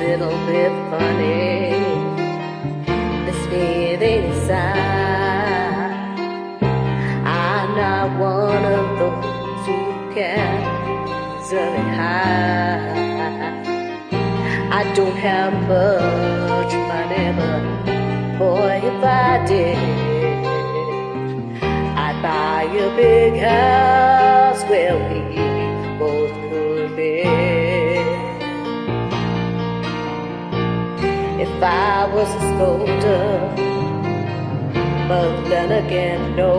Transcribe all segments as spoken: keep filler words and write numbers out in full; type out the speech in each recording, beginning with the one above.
little bit funny, this feeling inside. I'm not one of those who can easily hide. I don't have much money, but boy, if I did, I'd buy a big house where we both could live. If I was a sculptor, but then again, no,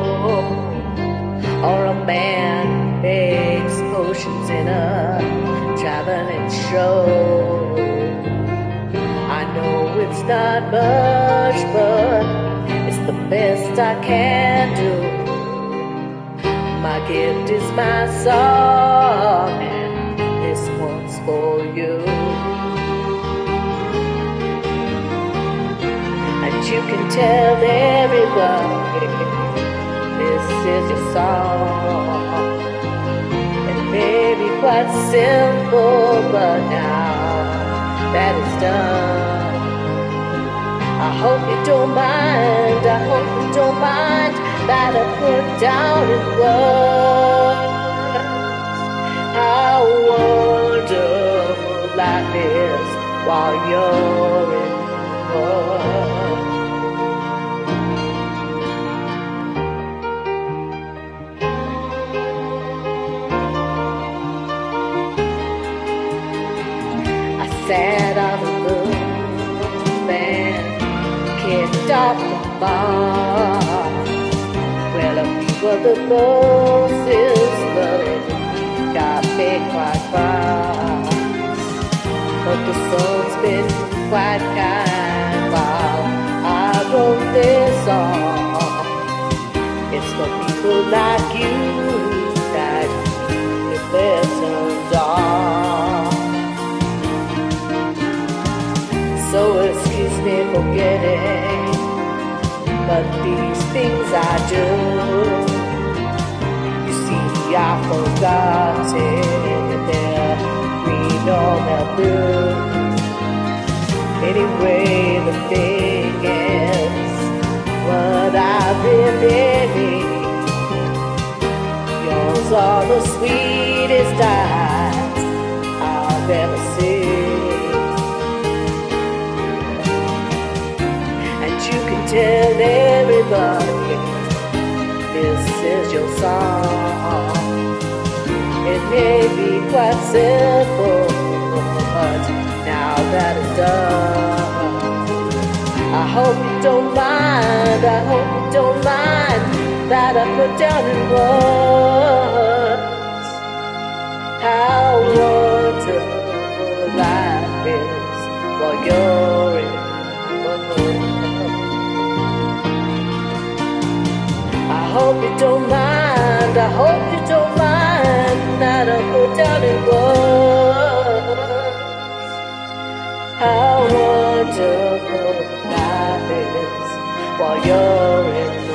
or a man who makes potions in a traveling show. I know it's not much, but it's the best I can do. My gift is my song, and this one's for you. And you can tell everybody this is your song. It may be quite simple, but now that it's done, I hope you don't mind, I hope you don't mind that I put down in words how wonderful life is while you're in love. I sat on the roof and kicked off the bar. Well, a few of the roses, but it got me quite far. But the sun's been quite kind while I wrote this song. It's for people like you that keep their turns on. So excuse me for getting, but these things I do, you see, I forgot it, they're green or they're blue. Anyway, the thing is, what I really need, yours are the sweetest eyes I've ever seen. You can tell everybody this is your song. It may be quite simple, but now that it's done, I hope you don't mind, I hope you don't mind that I put down in words how wonderful life is while you're in love. I hope you don't mind, I hope you don't mind that I put down in words how wonderful life is while you're in